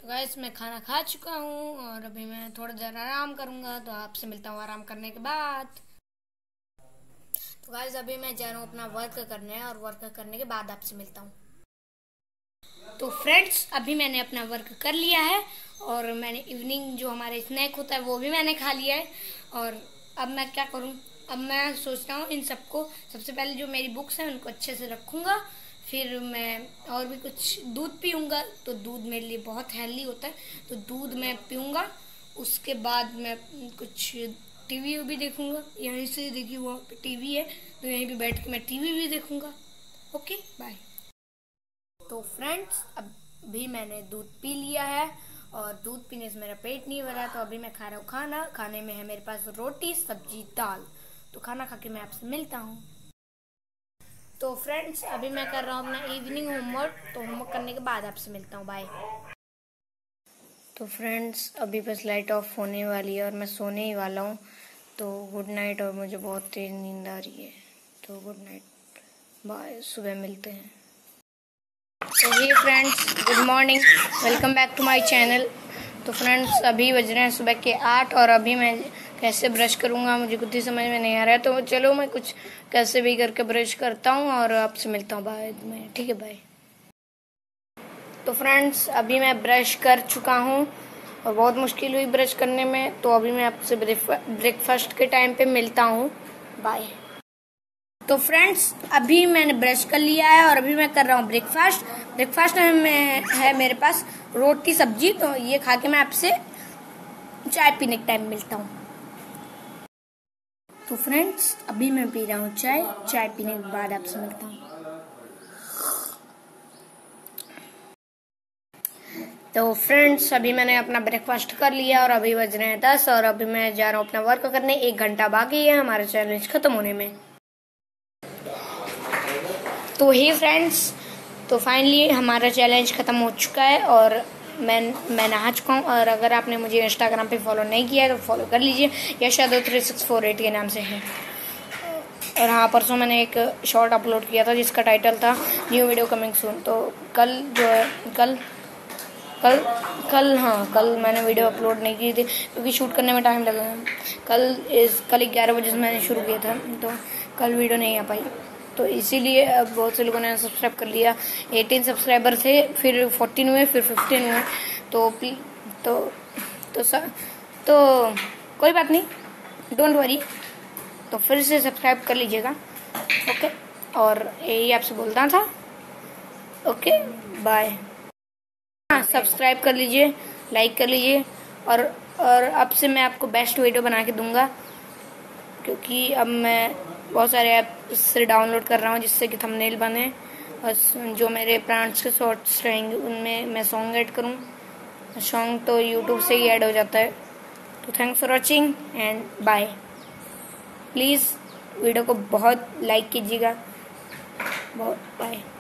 तो गाइस मैं खाना खा चुका हूँ और अभी मैं थोड़ी देर आराम करूँगा, तो आपसे मिलता हूँ आराम करने के बाद। तो गाइस अभी मैं जा रहा हूँ अपना वर्क करने और वर्क करने के बाद आपसे मिलता हूँ। तो फ्रेंड्स अभी मैंने अपना वर्क कर लिया है और मैंने इवनिंग जो हमारे स्नैक होता है वो भी मैंने खा लिया है। और अब मैं क्या करूँ, अब मैं सोच रहा हूँ इन सबको सबसे पहले जो मेरी बुक्स हैं उनको अच्छे से रखूँगा, फिर मैं और भी कुछ दूध पीऊँगा। तो दूध मेरे लिए बहुत हेल्दी होता है, तो दूध मैं पीऊँगा। उसके बाद मैं कुछ टीवी भी देखूँगा, यहीं से देखिए वहाँ पे टीवी है, तो यहीं पे बैठ के मैं टीवी भी देखूँगा। Okay bye. तो फ्रेंड्स अभी मैंने दूध पी लिया है और दूध पीने से मेरा पेट नहीं भरा, तो अभी मैं खा रहा हूँ खाना। खाने में है मेरे पास रोटी सब्जी दाल। तो खाना खा के मैं आपसे मिलता हूँ। तो फ्रेंड्स अभी मैं कर रहा हूँ अपना इवनिंग होमवर्क, तो होमवर्क करने के बाद आपसे मिलता हूँ। बाय। तो फ्रेंड्स अभी बस लाइट ऑफ होने वाली है और मैं सोने ही वाला हूँ। तो गुड नाइट, और मुझे बहुत तेज नींद आ रही है, तो गुड नाइट, बाय, सुबह मिलते हैं। तो hey friends, good morning, welcome back to my channel. तो फ्रेंड्स अभी बज रहे हैं सुबह के 8 और अभी मैं कैसे ब्रश करूँगा मुझे कुछ ही समझ में नहीं आ रहा है, तो चलो मैं कुछ कैसे भी करके ब्रश करता हूँ और आपसे मिलता हूँ बाद में। ठीक है, बाय। तो फ्रेंड्स अभी मैं ब्रश कर चुका हूँ और बहुत मुश्किल हुई ब्रश करने में, तो अभी मैं आपसे ब्रेकफास्ट के टाइम पे मिलता हूँ। बाय। तो फ्रेंड्स अभी मैंने ब्रश कर लिया है और अभी मैं कर रहा हूँ ब्रेकफास्ट। ब्रेकफास्ट में है मेरे पास रोटी सब्जी, तो ये खा के मैं आपसे चाय पीने के टाइम मिलता हूँ। तो फ्रेंड्स अभी मैं पी रहा हूँ चाय पीने के बाद आपसे मिलता हूँ। तो फ्रेंड्स अभी मैंने अपना ब्रेकफास्ट कर लिया और अभी बज रहे हैं 10 और अभी मैं जा रहा हूँ अपना वर्क करने। 1 घंटा बाकी है हमारा चैलेंज खत्म होने में। तो हे फ्रेंड्स, तो फाइनली हमारा चैलेंज खत्म हो चुका है और मैं नहा चुका हूँ। और अगर आपने मुझे इंस्टाग्राम पे फॉलो नहीं किया है तो फॉलो कर लीजिए, यशादो3648 के नाम से है। और हाँ, परसों मैंने एक शॉर्ट अपलोड किया था जिसका टाइटल था न्यू वीडियो कमिंग सून। तो कल जो है कल मैंने वीडियो अपलोड नहीं की थी क्योंकि शूट करने में टाइम लगा। कल 11 बजे से मैंने शुरू किया था, तो कल वीडियो नहीं आ पाई, तो इसीलिए अब बहुत से लोगों ने सब्सक्राइब कर लिया। 18 सब्सक्राइबर थे, फिर 14 हुए, फिर 15 हुए। तो कोई बात नहीं, डोंट वरी। तो फिर से सब्सक्राइब कर लीजिएगा। ओके, और यही आपसे बोलना था। Okay bye. हाँ, सब्सक्राइब कर लीजिए, लाइक कर लीजिए, और अब से मैं आपको बेस्ट वीडियो बना के दूंगा, क्योंकि अब मैं बहुत सारे ऐप से डाउनलोड कर रहा हूँ जिससे कि थंबनेल बने और जो मेरे प्लांट्स के शॉर्ट्स रहेंगे उनमें मैं सॉन्ग ऐड करूँ। सॉन्ग तो यूट्यूब से ही ऐड हो जाता है। तो thanks for watching and bye. Please video को बहुत लाइक कीजिएगा, बहुत बाय।